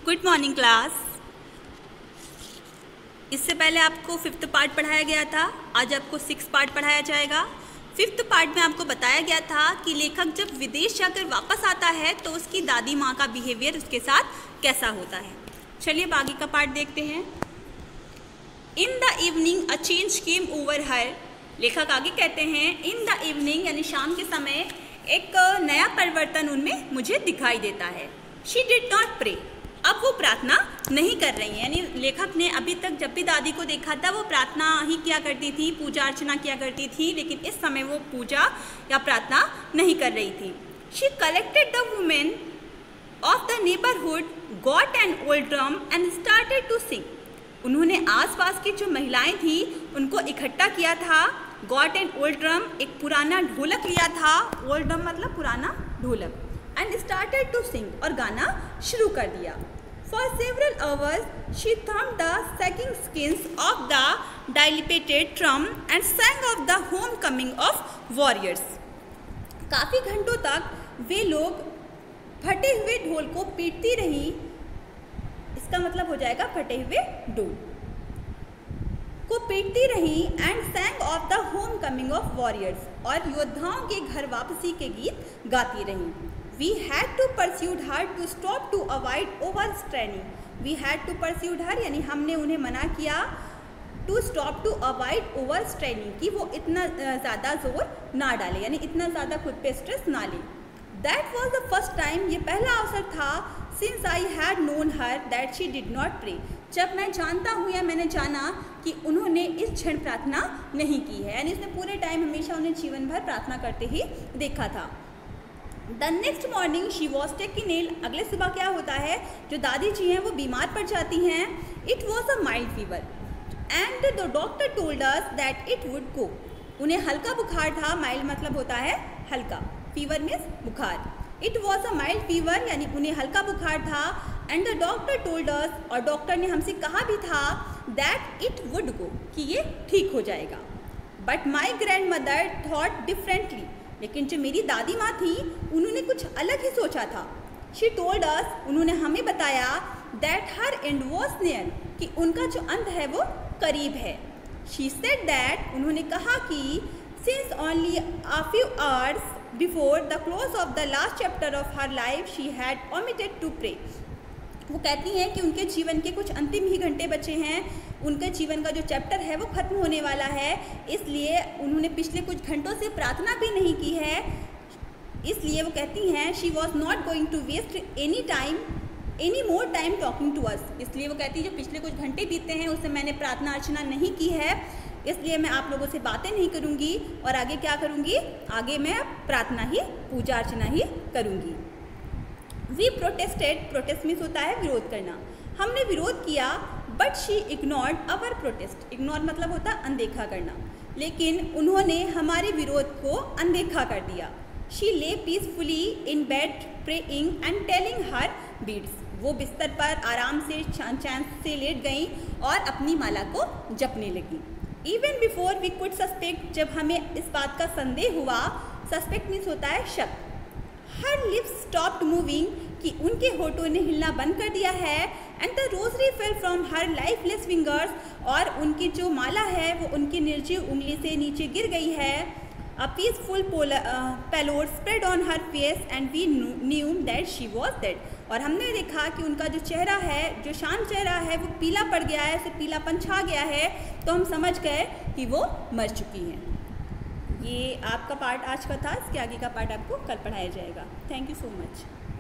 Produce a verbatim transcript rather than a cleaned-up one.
Good morning class. इससे पहले आपको फिफ्थ पार्ट पढ़ाया गया था, आज आपको सिक्स पार्ट पढ़ाया जाएगा। फिफ्थ पार्ट में आपको बताया गया था कि लेखक जब विदेश जाकर वापस आता है तो उसकी दादी माँ का बिहेवियर उसके साथ कैसा होता है। चलिए बाकी का पार्ट देखते हैं। In the evening a change came over her. लेखक आगे कहते हैं इन द इवनिंग यानी शाम के समय एक नया परिवर्तन उनमें मुझे दिखाई देता है। She did not pray. अब वो प्रार्थना नहीं कर रही है, यानी लेखक ने अभी तक जब भी दादी को देखा था वो प्रार्थना ही किया करती थी, पूजा अर्चना किया करती थी, लेकिन इस समय वो पूजा या प्रार्थना नहीं कर रही थी। She collected the women of the neighbourhood, got an old drum and started to sing. उन्होंने आसपास की जो महिलाएं थी उनको इकट्ठा किया था। गॉट एन ओल्ड ड्रम, एक पुराना ढोलक लिया था। ओल्ड ड्रम मतलब पुराना ढोलक। एंड स्टार्टेड टू सिंग, और गाना शुरू कर दिया। For several hours, she thumped the sagging skins of the dilapidated drum and sang of the homecoming of warriors. काफ़ी घंटों तक वे लोग फटे हुए ढोल को पीटती रही। इसका मतलब हो जाएगा फटे हुए ढोल को पीटती रही and sang of the homecoming of warriors, और योद्धाओं के घर वापसी के गीत गाती रही। We had to pursue her to stop to avoid overstraining. We had to pursue her यानी हमने उन्हें मना किया to stop to avoid overstraining कि वो इतना ज़्यादा जोर ना डाले, यानी इतना ज़्यादा खुद पे स्ट्रेस ना ले। That was the first time, ये पहला अवसर था since I had known her that she did not pray. जब मैं जानता हूँ या मैंने जाना कि उन्होंने इस क्षण प्रार्थना नहीं की है, यानी उसने पूरे टाइम हमेशा उन्हें जीवन भर प्रार्थना करते ही देखा था। The next morning she was taking ill. अगले सुबह क्या होता है, जो दादी जी हैं वो बीमार पड़ जाती हैं। It was a mild fever and the doctor told us that it would go. उन्हें हल्का बुखार था। माइल्ड मतलब होता है हल्का, फीवर मीन्स बुखार। It was a mild fever यानी उन्हें हल्का बुखार था। And the doctor told us, और डॉक्टर ने हमसे कहा भी था दैट इट वुड गो, कि ये ठीक हो जाएगा। But my grandmother thought differently. लेकिन जो मेरी दादी माँ थी उन्होंने कुछ अलग ही सोचा था। शी टोल्ड अस, उन्होंने हमें बताया that her end was near, कि उनका जो अंत है वो करीब है। शी सेड दैट, उन्होंने कहा कि since only a few hours before the close of the last chapter of her life she had omitted to pray. वो कहती हैं कि उनके जीवन के कुछ अंतिम ही घंटे बचे हैं, उनके जीवन का जो चैप्टर है वो ख़त्म होने वाला है, इसलिए उन्होंने पिछले कुछ घंटों से प्रार्थना भी नहीं की है। इसलिए वो कहती हैं she was not going to waste any time any more time talking to us. इसलिए वो कहती है जो पिछले कुछ घंटे बीते हैं उससे मैंने प्रार्थना अर्चना नहीं की है, इसलिए मैं आप लोगों से बातें नहीं करूँगी और आगे क्या करूँगी, आगे मैं प्रार्थना ही पूजा अर्चना ही करूँगी। वी प्रोटेस्टेड, प्रोटेस्ट मीन्स होता है विरोध करना। हमने विरोध किया but she ignored our protest. Ignore मतलब होता है अनदेखा करना, लेकिन उन्होंने हमारे विरोध को अनदेखा कर दिया। She lay peacefully in bed praying and telling her beads. वो बिस्तर पर आराम से चैन से लेट गई और अपनी माला को जपने लगी। Even before we could suspect, जब हमें इस बात का संदेह हुआ, सस्पेक्ट मीन्स होता है शक। हर लिप्स स्टॉप्ड मूविंग, कि उनके होठों ने हिलना बंद कर दिया है। And the rosary fell from her lifeless fingers, और उनकी जो माला है वो उनकी निर्जीव उंगली से नीचे गिर गई है। A peaceful pallor spread on her face and we knew that she was dead. और हमने देखा कि उनका जो चेहरा है, जो शांत चेहरा है, वो पीला पड़ गया है, उसे पीलापन छा गया है, तो हम समझ गए कि वो मर चुकी हैं। ये आपका पार्ट आज का था, इसके आगे का पार्ट आपको कल पढ़ाया जाएगा। Thank you so much.